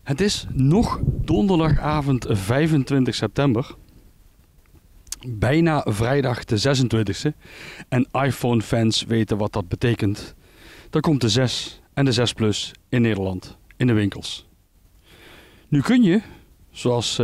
Het is nog donderdagavond 25 september. Bijna vrijdag de 26e. En iPhone-fans weten wat dat betekent. Dan komt de 6 en de 6 Plus in Nederland, in de winkels. Nu kun je, zoals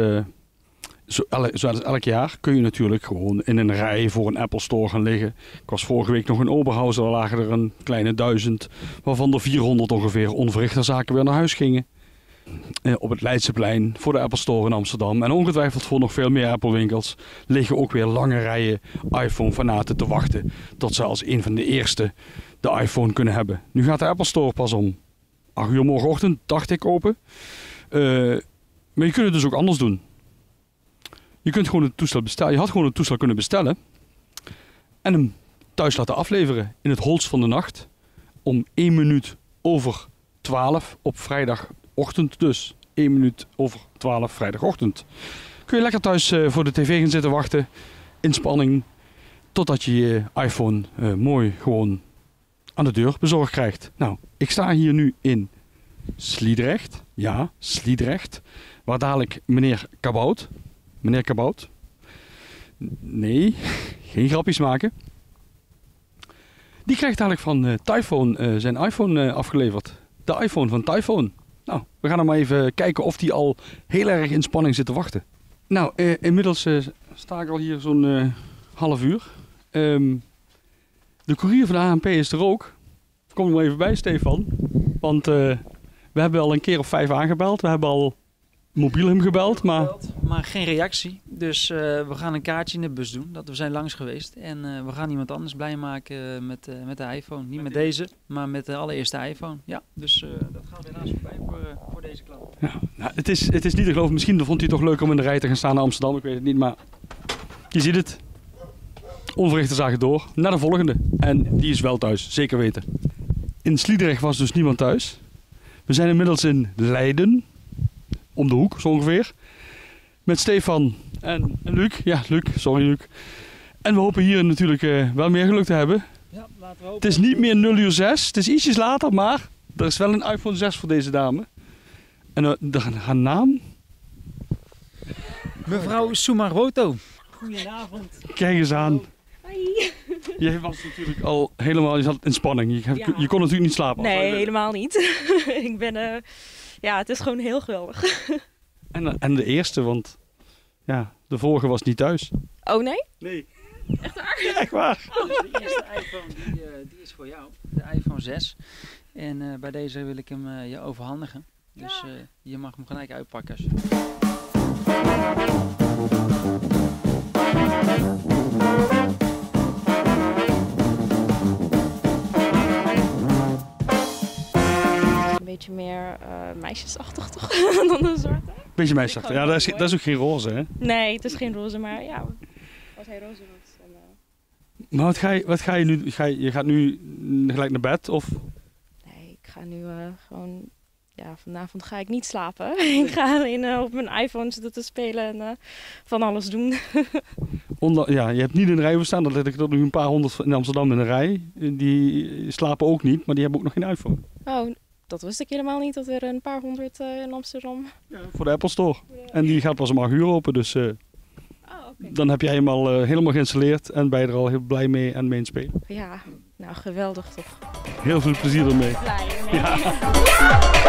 elk jaar, kun je natuurlijk gewoon in een rij voor een Apple Store gaan liggen. Ik was vorige week nog in Oberhausen, daar lagen er een kleine 1000, waarvan er 400 ongeveer onverrichte zaken weer naar huis gingen. Op het Leidseplein voor de Apple Store in Amsterdam en ongetwijfeld voor nog veel meer Apple winkels liggen ook weer lange rijen iPhone-fanaten te wachten tot ze als een van de eerste de iPhone kunnen hebben. Nu gaat de Apple Store pas om 8 uur morgenochtend, dacht ik, open. Maar je kunt het dus ook anders doen. Je kunt gewoon het toestel bestellen. Je had gewoon het toestel kunnen bestellen en hem thuis laten afleveren in het holst van de nacht om 1 minuut over 12 op vrijdagochtend. Dus 1 minuut over 12 vrijdagochtend. Kun je lekker thuis voor de tv gaan zitten wachten in spanning totdat je je iPhone mooi gewoon aan de deur bezorgd krijgt. Nou, ik sta hier nu in Sliedrecht. Ja, Sliedrecht. Waar dadelijk meneer Kabout. Nee, geen grapjes maken. Die krijgt dadelijk van Typhoon zijn iPhone afgeleverd. De iPhone van Typhoon. Nou, we gaan er maar even kijken of die al heel erg in spanning zit te wachten. Nou, inmiddels sta ik al hier zo'n half uur. De courier van de ANP is er ook. Kom er maar even bij, Stefan. Want we hebben al een keer of 5 aangebeld. We hebben al mobiel hem gebeld, maar geen reactie. Dus we gaan een kaartje in de bus doen. Dat we zijn langs geweest. En we gaan iemand anders blij maken met de iPhone. Niet met deze, maar met de allereerste iPhone. Ja, dus dat gaat helaas voorbij voor deze klant. Ja, nou, het is niet te geloven. Misschien vond hij het toch leuk om in de rij te gaan staan naar Amsterdam. Ik weet het niet, maar je ziet het. Onverrichte zaken door. Naar de volgende. En die is wel thuis, zeker weten. In Sliedrecht was dus niemand thuis. We zijn inmiddels in Leiden. Om de hoek, zo ongeveer. Met Stefan en Luc. Ja, Luc. Sorry, Luc. En we hopen hier natuurlijk wel meer geluk te hebben. Ja, laten we hopen. Het is niet meer 0 uur 6. Het is ietsjes later, maar er is wel een iPhone 6 voor deze dame. En haar naam? Mevrouw Sumaroto. Goedenavond. Kijk eens aan. Hoi. Je was natuurlijk al helemaal, je zat in spanning. Je kon natuurlijk niet slapen. Nee, helemaal niet. Ik ben, ja, het is gewoon heel geweldig. En de eerste, want ja, de vorige was niet thuis. Oh nee? Nee. Echt waar? Ja, echt waar. Oh, dus de eerste iPhone die is voor jou. De iPhone 6. En bij deze wil ik hem je overhandigen. Dus je mag hem gelijk uitpakken. Een beetje meer meisjesachtig toch dan een zwarte. Beetje meisjesachtig. Ja, dat is ook geen roze, hè? Nee, het is geen roze, maar ja, als hij roze was. Maar wat ga je nu? Je gaat nu gelijk naar bed of? Nee, ik ga nu gewoon, ja, vanavond ga ik niet slapen. Ik ga alleen op mijn iPhone zitten te spelen en van alles doen. Ja, je hebt niet in de rij staan, dat let ik tot nu een paar honderd in Amsterdam in de rij. Die slapen ook niet, maar die hebben ook nog geen iPhone. Oh, dat wist ik helemaal niet, dat er een paar honderd in Amsterdam. Ja, voor de Apple Store. En die gaat pas om 8 uur open, dus Okay. dan heb jij hem al helemaal geïnstalleerd en ben je er al heel blij mee en mee in spelen. Ja, nou geweldig toch. Heel veel plezier ermee. Blij ermee. Ja.